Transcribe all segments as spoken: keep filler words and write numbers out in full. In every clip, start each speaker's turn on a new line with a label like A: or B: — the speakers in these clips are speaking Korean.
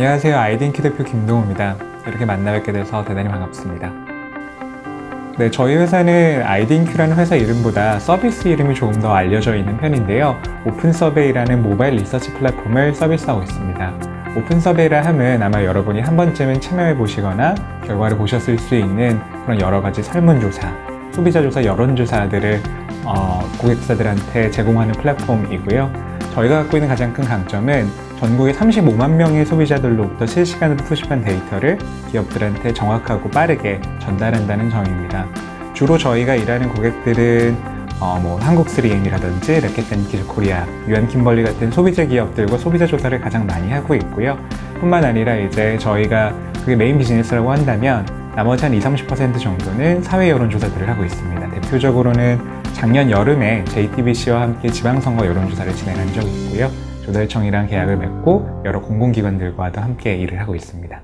A: 안녕하세요. 아이디인큐 대표 김동호입니다. 이렇게 만나뵙게 돼서 대단히 반갑습니다. 네, 저희 회사는 아이디인큐라는 회사 이름보다 서비스 이름이 조금 더 알려져 있는 편인데요. 오픈서베이라는 모바일 리서치 플랫폼을 서비스하고 있습니다. 오픈서베이라 함은 아마 여러분이 한 번쯤은 참여해 보시거나 결과를 보셨을 수 있는 그런 여러 가지 설문조사, 소비자조사, 여론조사들을 어, 고객사들한테 제공하는 플랫폼이고요. 저희가 갖고 있는 가장 큰 강점은 전국의 삼십오만 명의 소비자들로부터 실시간으로 수집한 데이터를 기업들한테 정확하고 빠르게 전달한다는 점입니다. 주로 저희가 일하는 고객들은 어, 뭐 한국 쓰리엠이라든지 래켓앤키즈 코리아, 유엔킴벌리 같은 소비자 기업들과 소비자 조사를 가장 많이 하고 있고요. 뿐만 아니라 이제 저희가 그게 메인 비즈니스라고 한다면 나머지 한 이십, 삼십 퍼센트 정도는 사회 여론조사들을 하고 있습니다. 대표적으로는 작년 여름에 제이티비씨와 함께 지방선거 여론조사를 진행한 적이 있고요. 조달청이랑 계약을 맺고 여러 공공기관들과도 함께 일을 하고 있습니다.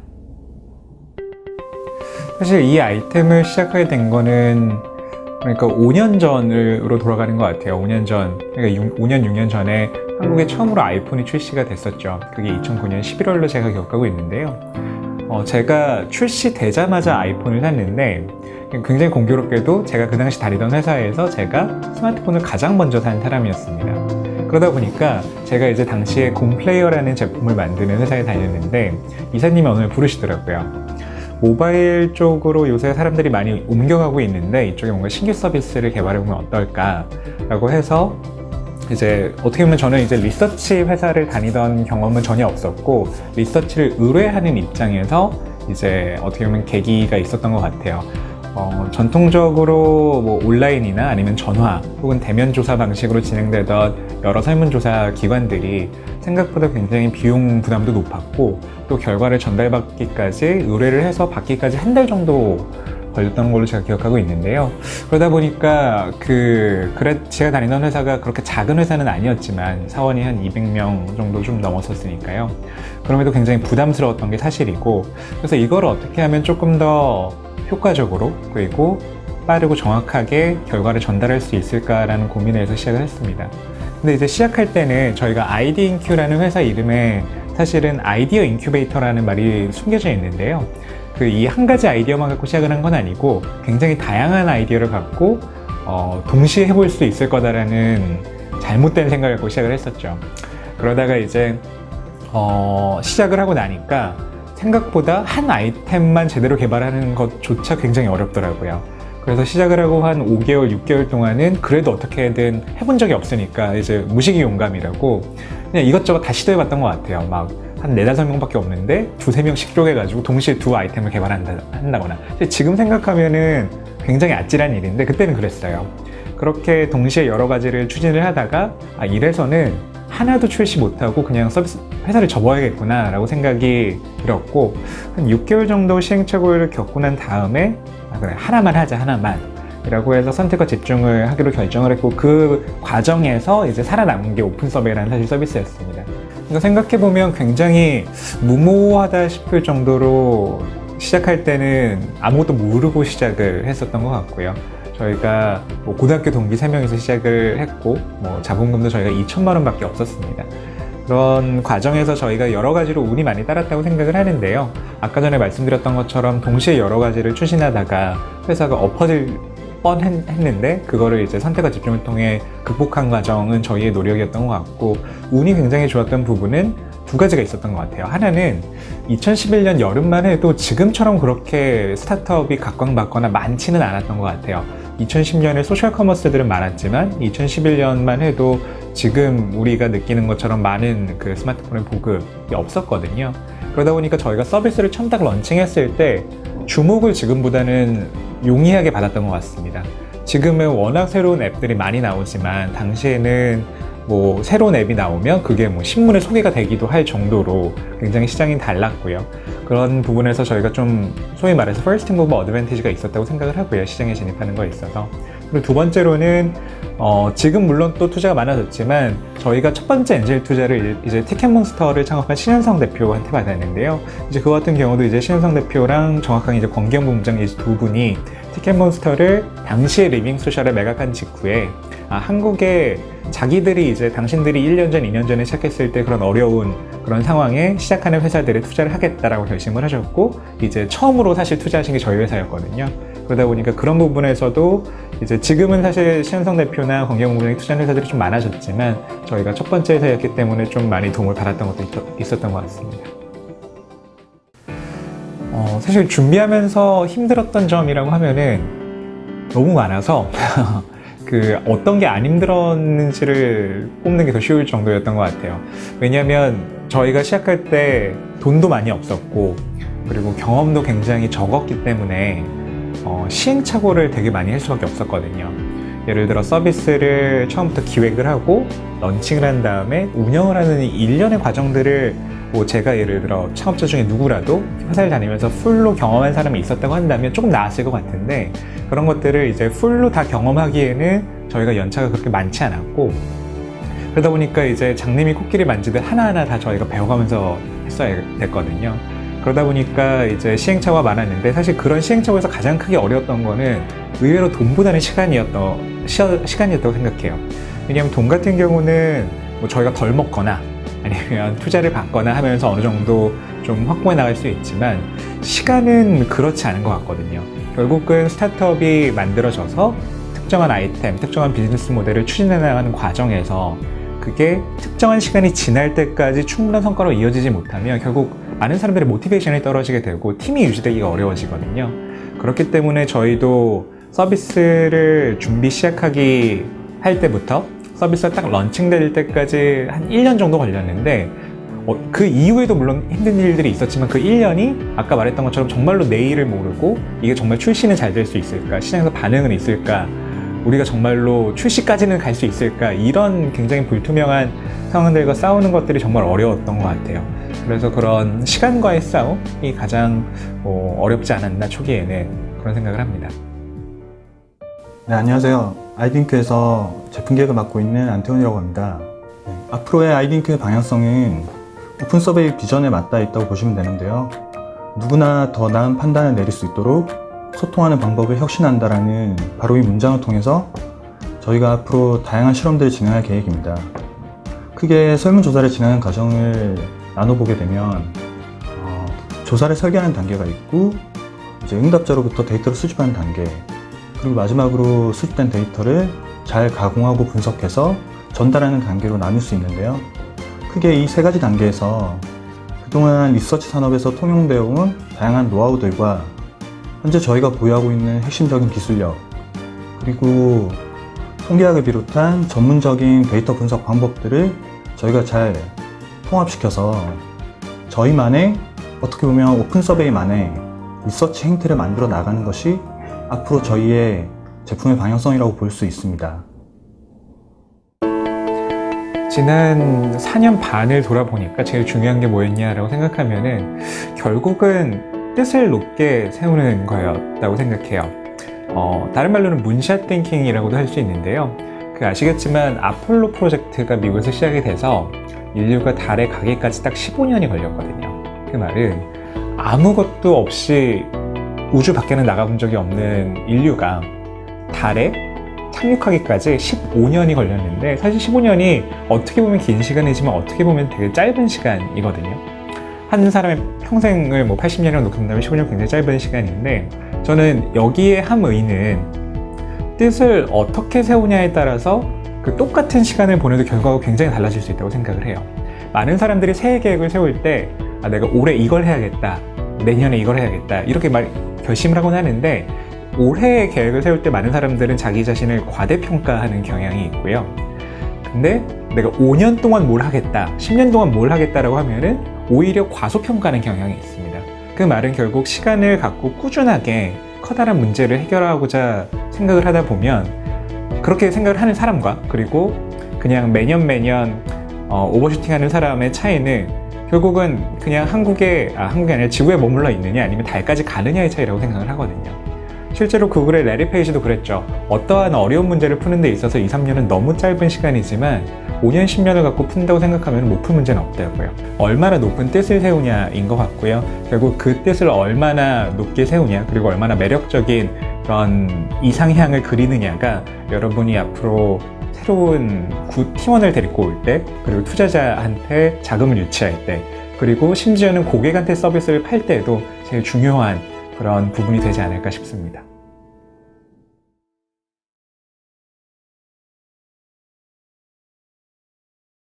A: 사실 이 아이템을 시작하게 된 거는 그러니까 오 년 전으로 돌아가는 것 같아요. 오 년 전, 그러니까 오 년, 육 년 전에 한국에 처음으로 아이폰이 출시가 됐었죠. 그게 이천구 년 십일월로 제가 기억하고 있는데요. 어, 제가 출시되자마자 아이폰을 샀는데 굉장히 공교롭게도 제가 그 당시 다니던 회사에서 제가 스마트폰을 가장 먼저 산 사람이었습니다. 그러다 보니까 제가 이제 당시에 곰플레이어라는 제품을 만드는 회사에 다녔는데 이사님이 어느 날 부르시더라고요. 모바일 쪽으로 요새 사람들이 많이 옮겨가고 있는데 이쪽에 뭔가 신규 서비스를 개발해보면 어떨까 라고 해서 이제 어떻게 보면 저는 이제 리서치 회사를 다니던 경험은 전혀 없었고 리서치를 의뢰하는 입장에서 이제 어떻게 보면 계기가 있었던 것 같아요. 어, 전통적으로 뭐 온라인이나 아니면 전화 혹은 대면 조사 방식으로 진행되던 여러 설문조사 기관들이 생각보다 굉장히 비용 부담도 높았고 또 결과를 전달받기까지 의뢰를 해서 받기까지 한 달 정도 걸렸던 걸로 제가 기억하고 있는데요. 그러다 보니까 그 그래 제가 다니던 회사가 그렇게 작은 회사는 아니었지만 사원이 한 이백 명 정도 좀 넘었었으니까요. 그럼에도 굉장히 부담스러웠던 게 사실이고 그래서 이걸 어떻게 하면 조금 더 효과적으로 그리고 빠르고 정확하게 결과를 전달할 수 있을까라는 고민을 해서 시작을 했습니다. 근데 이제 시작할 때는 저희가 아이디인큐라는 회사 이름에 사실은 아이디어 인큐베이터라는 말이 숨겨져 있는데요. 그 이 한 가지 아이디어만 갖고 시작을 한 건 아니고 굉장히 다양한 아이디어를 갖고 어, 동시에 해볼 수 있을 거다라는 잘못된 생각을 갖고 시작을 했었죠. 그러다가 이제 어, 시작을 하고 나니까 생각보다 한 아이템만 제대로 개발하는 것조차 굉장히 어렵더라고요. 그래서 시작을 하고 한 오 개월, 육 개월 동안은 그래도 어떻게든 해본 적이 없으니까 이제 무식이 용감이라고 그냥 이것저것 다 시도해봤던 것 같아요. 막 한 네다섯 명밖에 없는데 두세 명씩 쪼개가지고 동시에 두 아이템을 개발한다거나 지금 생각하면은 굉장히 아찔한 일인데 그때는 그랬어요. 그렇게 동시에 여러 가지를 추진을 하다가 아 이래서는 하나도 출시 못하고 그냥 서비스 회사를 접어야겠구나 라고 생각이 들었고 한 육 개월 정도 시행착오를 겪고 난 다음에 아 그래 하나만 하자 하나만 이라고 해서 선택과 집중을 하기로 결정을 했고 그 과정에서 이제 살아남은 게 오픈서베이라는 사실 서비스였습니다. 그러니까 생각해보면 굉장히 무모하다 싶을 정도로 시작할 때는 아무것도 모르고 시작을 했었던 것 같고요. 저희가 뭐 고등학교 동기 세 명이서 시작을 했고 뭐 자본금도 저희가 이천만 원 밖에 없었습니다. 그런 과정에서 저희가 여러 가지로 운이 많이 따랐다고 생각을 하는데요. 아까 전에 말씀드렸던 것처럼 동시에 여러 가지를 추진하다가 회사가 엎어질 뻔했는데 그거를 이제 선택과 집중을 통해 극복한 과정은 저희의 노력이었던 것 같고 운이 굉장히 좋았던 부분은 두 가지가 있었던 것 같아요. 하나는 이천십일 년 여름만 해도 지금처럼 그렇게 스타트업이 각광받거나 많지는 않았던 것 같아요. 이천십 년에 소셜 커머스들은 많았지만 이천십일 년만 해도 지금 우리가 느끼는 것처럼 많은 그 스마트폰의 보급이 없었거든요. 그러다 보니까 저희가 서비스를 처음 딱 런칭했을 때 주목을 지금보다는 용이하게 받았던 것 같습니다. 지금은 워낙 새로운 앱들이 많이 나오지만 당시에는 뭐 새로운 앱이 나오면 그게 뭐 신문에 소개가 되기도 할 정도로 굉장히 시장이 달랐고요. 그런 부분에서 저희가 좀 소위 말해서 퍼스트 무버 어드밴티지가 있었다고 생각을 하고요. 시장에 진입하는 거에 있어서. 그리고 두 번째로는 어 지금 물론 또 투자가 많아졌지만 저희가 첫 번째 엔젤 투자를 이제 티켓몬스터를 창업한 신현성 대표한테 받았는데요. 이제 그 같은 경우도 이제 신현성 대표랑 정확하게 이제 권기영 본부장 이 두 분이 티켓몬스터를 당시에 리빙소셜에 매각한 직후에 아, 한국에 자기들이 이제 당신들이 일 년 전, 이 년 전에 시작했을 때 그런 어려운 그런 상황에 시작하는 회사들에 투자를 하겠다라고 결심을 하셨고, 이제 처음으로 사실 투자하신 게 저희 회사였거든요. 그러다 보니까 그런 부분에서도 이제 지금은 사실 신현성 대표나 권경훈 부장이 투자하는 회사들이 좀 많아졌지만 저희가 첫 번째 회사였기 때문에 좀 많이 도움을 받았던 것도 있었던 것 같습니다. 어, 사실 준비하면서 힘들었던 점이라고 하면은 너무 많아서 그 어떤 게 안 힘들었는지를 꼽는 게 더 쉬울 정도였던 것 같아요. 왜냐하면 저희가 시작할 때 돈도 많이 없었고, 그리고 경험도 굉장히 적었기 때문에 어, 시행착오를 되게 많이 할 수밖에 없었거든요. 예를 들어 서비스를 처음부터 기획을 하고 런칭을 한 다음에 운영을 하는 이 일련의 과정들을 뭐 제가 예를 들어 창업자 중에 누구라도 회사를 다니면서 풀로 경험한 사람이 있었다고 한다면 조금 나았을 것 같은데, 그런 것들을 이제 풀로 다 경험하기에는 저희가 연차가 그렇게 많지 않았고, 그러다 보니까 이제 장님이 코끼리 만지듯 하나하나 다 저희가 배워가면서 했어야 됐거든요. 그러다 보니까 이제 시행착오가 많았는데, 사실 그런 시행착오에서 가장 크게 어려웠던 거는 의외로 돈보다는 시간이었던, 시, 시간이었다고 생각해요. 왜냐하면 돈 같은 경우는 뭐 저희가 덜 먹거나 아니면 투자를 받거나 하면서 어느 정도 좀 확보해 나갈 수 있지만, 시간은 그렇지 않은 것 같거든요. 결국은 스타트업이 만들어져서 특정한 아이템, 특정한 비즈니스 모델을 추진해 나가는 과정에서 그게 특정한 시간이 지날 때까지 충분한 성과로 이어지지 못하면 결국 많은 사람들의 모티베이션이 떨어지게 되고 팀이 유지되기가 어려워지거든요. 그렇기 때문에 저희도 서비스를 준비 시작하기 할 때부터 서비스가 딱 런칭될 때까지 한 일 년 정도 걸렸는데, 어, 그 이후에도 물론 힘든 일들이 있었지만 그 일 년이 아까 말했던 것처럼 정말로 내일을 모르고 이게 정말 출시는 잘 될 수 있을까, 시장에서 반응은 있을까, 우리가 정말로 출시까지는 갈 수 있을까, 이런 굉장히 불투명한 상황들과 싸우는 것들이 정말 어려웠던 것 같아요. 그래서 그런 시간과의 싸움이 가장 어, 어렵지 않았나 초기에는, 그런 생각을 합니다.
B: 네, 안녕하세요. 아이딩크에서 제품 기획을 맡고 있는 안태훈이라고 합니다. 네, 앞으로의 아이딩크의 방향성은 오픈 서베이 비전에 맞닿아 있다고 보시면 되는데요. 누구나 더 나은 판단을 내릴 수 있도록 소통하는 방법을 혁신한다라는 바로 이 문장을 통해서 저희가 앞으로 다양한 실험들을 진행할 계획입니다. 크게 설문조사를 진행하는 과정을 나눠보게 되면 어, 조사를 설계하는 단계가 있고, 이제 응답자로부터 데이터를 수집하는 단계, 그리고 마지막으로 수집된 데이터를 잘 가공하고 분석해서 전달하는 단계로 나눌 수 있는데요. 크게 이 세 가지 단계에서 그동안 리서치 산업에서 통용되어 온 다양한 노하우들과 현재 저희가 보유하고 있는 핵심적인 기술력, 그리고 통계학을 비롯한 전문적인 데이터 분석 방법들을 저희가 잘 통합시켜서 저희만의, 어떻게 보면 오픈 서베이만의 리서치 행태를 만들어 나가는 것이 앞으로 저희의 제품의 방향성이라고 볼 수 있습니다.
A: 지난 사 년 반을 돌아보니까 제일 중요한 게 뭐였냐라고 생각하면은 결국은 뜻을 높게 세우는 거였다고 생각해요. 어, 다른 말로는 문샷 띵킹이라고도 할 수 있는데요. 그 아시겠지만 아폴로 프로젝트가 미국에서 시작이 돼서 인류가 달에 가기까지 딱 십오 년이 걸렸거든요. 그 말은 아무것도 없이 우주 밖에는 나가본 적이 없는 인류가 달에 착륙하기까지 십오 년이 걸렸는데, 사실 십오 년이 어떻게 보면 긴 시간이지만 어떻게 보면 되게 짧은 시간이거든요. 한 사람의 평생을 뭐 팔십 년이라고 놓는다면 십오 년 굉장히 짧은 시간인데, 저는 여기에 함의는 뜻을 어떻게 세우냐에 따라서 그 똑같은 시간을 보내도 결과가 굉장히 달라질 수 있다고 생각을 해요. 많은 사람들이 새해 계획을 세울 때 아, 내가 올해 이걸 해야겠다, 내년에 이걸 해야겠다, 이렇게 말 결심을 하곤 하는데, 올해의 계획을 세울 때 많은 사람들은 자기 자신을 과대평가하는 경향이 있고요. 근데 내가 오 년 동안 뭘 하겠다, 십 년 동안 뭘 하겠다라고 하면은 오히려 과소평가하는 경향이 있습니다. 그 말은 결국 시간을 갖고 꾸준하게 커다란 문제를 해결하고자 생각을 하다 보면, 그렇게 생각을 하는 사람과 그리고 그냥 매년 매년 어, 오버슈팅하는 사람의 차이는 결국은 그냥 한국에, 아, 한국이 아니라 지구에 머물러 있느냐 아니면 달까지 가느냐의 차이라고 생각을 하거든요. 실제로 구글의 레리 페이지도 그랬죠. 어떠한 어려운 문제를 푸는 데 있어서 이, 삼 년은 너무 짧은 시간이지만 오 년, 십 년을 갖고 푼다고 생각하면 못 풀 문제는 없다고요. 얼마나 높은 뜻을 세우냐인 것 같고요. 결국 그 뜻을 얼마나 높게 세우냐, 그리고 얼마나 매력적인 그런 이상향을 그리느냐가 여러분이 앞으로 새로운 구 팀원을 데리고 올 때, 그리고 투자자한테 자금을 유치할 때, 그리고 심지어는 고객한테 서비스를 팔 때도 제일 중요한 그런 부분이 되지 않을까 싶습니다.